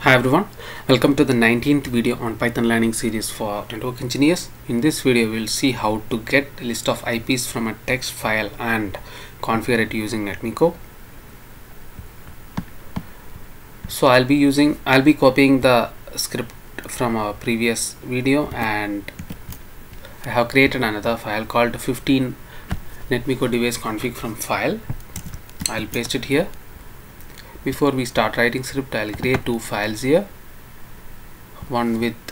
Hi everyone, welcome to the 19th video on Python learning series for network engineers. In this video we'll see how to get a list of IPs from a text file and configure it using NetMiko. So I'll be copying the script from a previous video, and I have created another file called 15 NetMiko device config from file. I'll paste it here. Before we start writing script, I'll create two files here, one with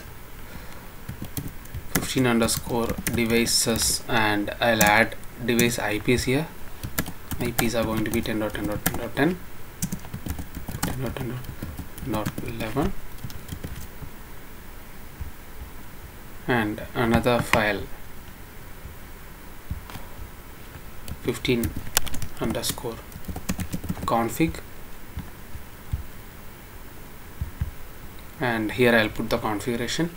15 underscore devices, and I'll add device IPs here. IPs are going to be 10.10.10.10, 10.10.11, and another file 15 underscore config, and here I'll put the configuration.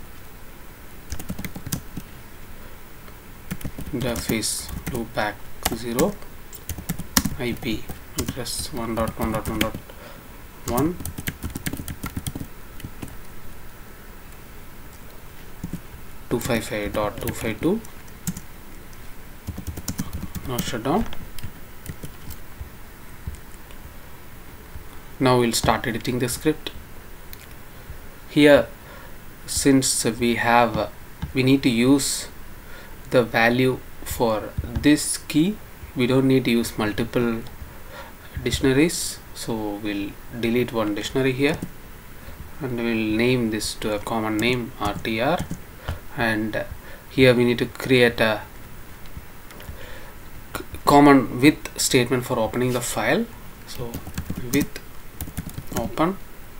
Interface loopback 0, IP address 1.1.1.1, .255.252, now shut down. Now we'll start editing the script. Here, since we need to use the value for this key, we don't need to use multiple dictionaries, so we'll delete one dictionary here and we'll name this to a common name RTR, and here we need to create a common with statement for opening the file. So with open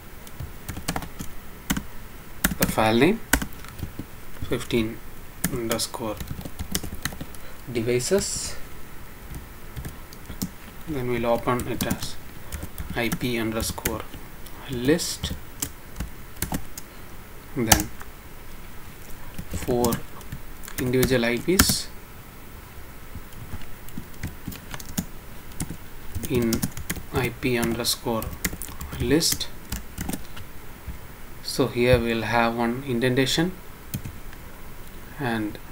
the file name 15 underscore devices, then we'll open it as IP underscore list, then for individual IPs in IP underscore list. So here we'll have one indentation, and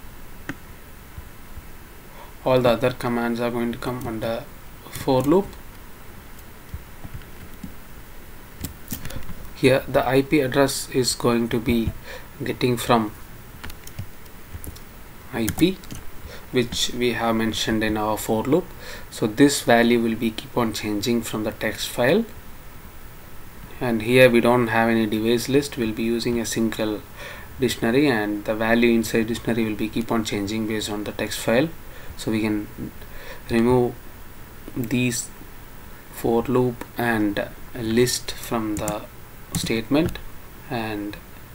all the other commands are going to come under for loop. Here the IP address is going to be getting from IP, which we have mentioned in our for loop. So this value will be keep on changing from the text file, and here we don't have any device list. We'll be using a single dictionary, and the value inside dictionary will be keep on changing based on the text file. So we can remove these for loop and list from the statement, and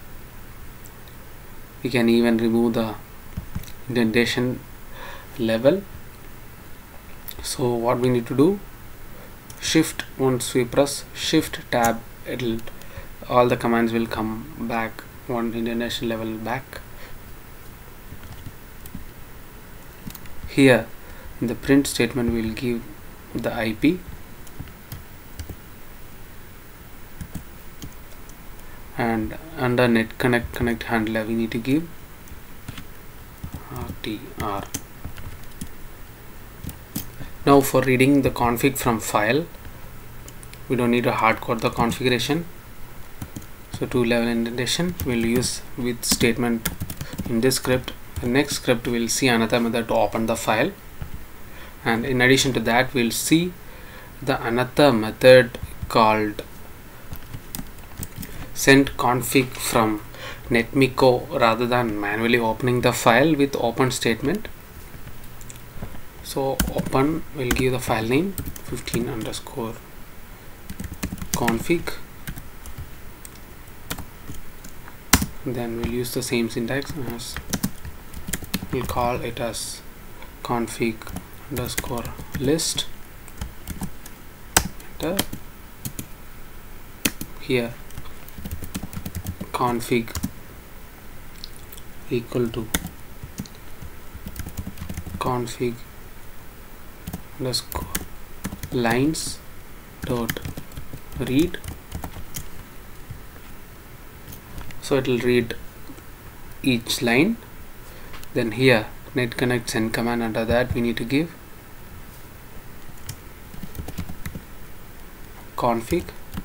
we can even remove the indentation level. So what we need to do, once we press shift tab, all the commands will come back one indentation level back. Here in the print statement we will give the IP, and under net connect handler we need to give RTR. Now for reading the config from file, we don't need to hardcode the configuration, so 2-level indentation we'll use with statement in this script. The next script we'll see another method to open the file, and in addition to that we'll see another method called send config from NetMiko rather than manually opening the file with open statement. So open will give the file name 15 underscore config, then we'll use the same syntax as we'll call it as config underscore list. Enter. Here config equal to config underscore lines dot read so it will read each line. Then here netconnect send command, under that we need to give config.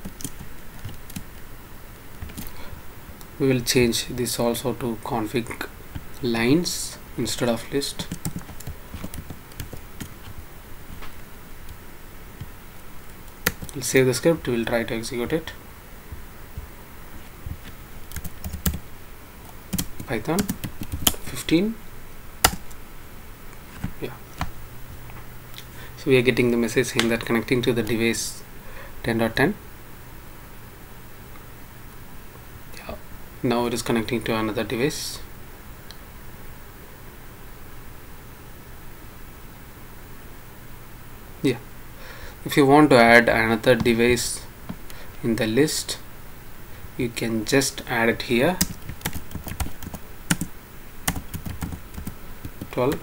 We will change this also to config lines instead of list. We'll save the script, we'll try to execute it. Python 15. Yeah, so we are getting the message saying that connecting to the device 10.10. Yeah, now it is connecting to another device. Yeah, if you want to add another device in the list, you can just add it here. 12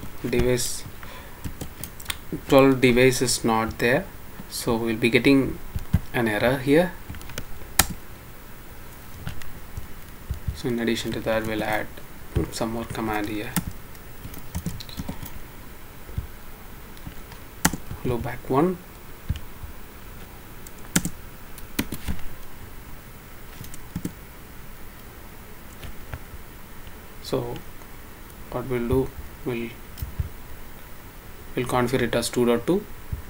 device is not there, so we'll be getting an error here. So in addition to that, we'll add some more command here. Hello back 1. So what we'll do, we'll configure it as 2.2.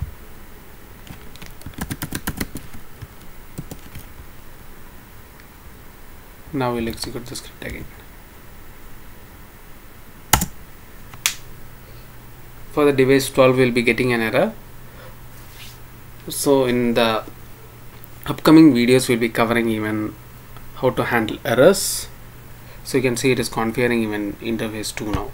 Now we'll execute the script again. For the device 12, we'll be getting an error. So in the upcoming videos, we'll be covering even how to handle errors. So you can see it is configuring even interface 2 now.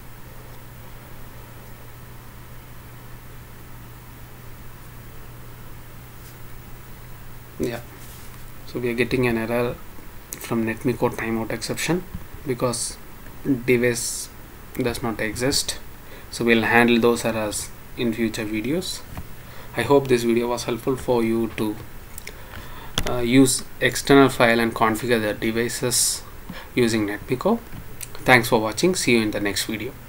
Yeah, so we are getting an error from NetMiko timeout exception because device does not exist. So we'll handle those errors in future videos. I hope this video was helpful for you to use external file and configure the devices using NetMiko. Thanks for watching. See you in the next video.